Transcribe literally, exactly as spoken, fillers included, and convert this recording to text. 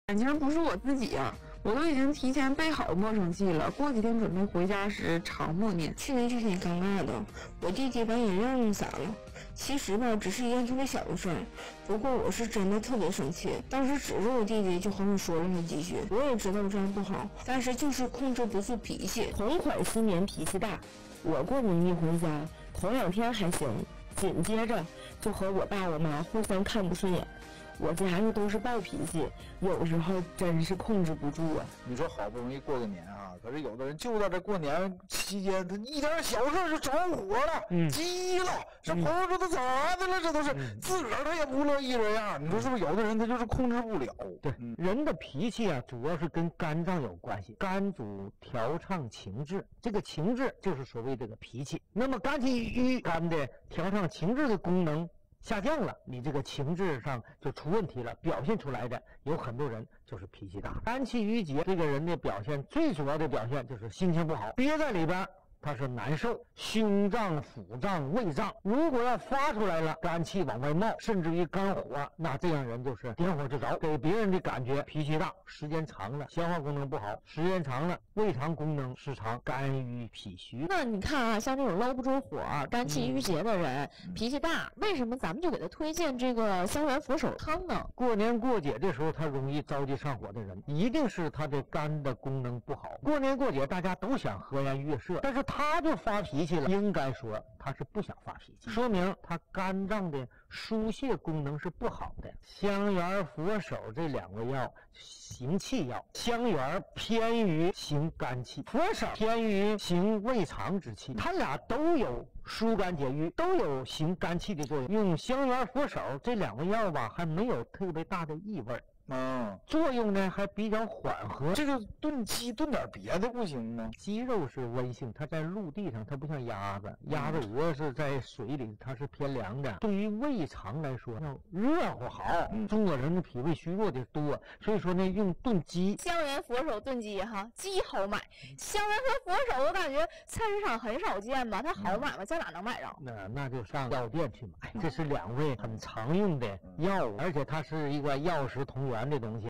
感情不是我自己呀、啊，我都已经提前备好莫生气了，过几天准备回家时常默念。去年就挺尴尬的，我弟弟把眼药用洒了。其实吧，只是一件特别小的事儿，不过我是真的特别生气。当时指着我弟弟就和我说了那几句，我也知道这样不好，但是就是控制不住脾气。 同款新年脾气大，我过年一回家，头两天还行，紧接着就和我爸我妈互相看不顺眼。我家又都是暴脾气，有时候真是控制不住啊。 你说好不容易过个年啊，可是有的人就在这过年期间，他一点小事就着火了，嗯、急了。这朋友说他咋的了？这都是、嗯、自个儿他也不乐意这样。你说是不是？有的人他就是控制不了。 对，嗯、人的脾气啊，主要是跟肝脏有关系。肝主调畅情志，这个情志就是所谓这个脾气。那么肝气郁，肝的调畅情志的功能下降了，你这个情志上就出问题了，表现出来的有很多人就是脾气大。肝气郁结，这个人的表现最主要的表现就是心情不好，憋在里边他是难受，胸胀、腹胀、胃胀。如果要发出来了，肝气往外冒，甚至于肝火，那这样人就是点火之着，给别人的感觉脾气大。时间长了，消化功能不好；时间长了，胃肠功能失常，肝郁脾虚。 那你看啊，像这种搂不住火、肝气郁结的人，嗯、脾气大，为什么咱们就给他推荐这个香橼佛手汤呢？ 过年过节的时候，他容易着急上火的人，一定是他的肝的功能不好。过年过节大家都想和颜悦色，但是他就发脾气了，应该说他是不想发脾气，说明他肝脏的疏泄功能是不好的。香橼佛手这两味药行气药，香橼偏于行肝气，佛手偏于行胃肠之气，它俩都有疏肝解郁，都有行肝气的作用。用香橼佛手这两味药吧，还没有特别大的异味。 嗯， 作用呢还比较缓和。 这个炖鸡炖点别的不行吗？ 鸡肉是温性，它在陆地上它不像鸭子，鸭子鹅是在水里，它是偏凉的。对于胃肠来说，要热乎好。嗯、中国人的脾胃虚弱的多，所以说呢，用炖鸡。 香橼佛手炖鸡哈，鸡好买。香橼和佛手，我感觉菜市场很少见吧？它好买吗？在哪能买着？ 那那就上药店去买。这是两味很常用的药物，而且它是一个药食同源的东西。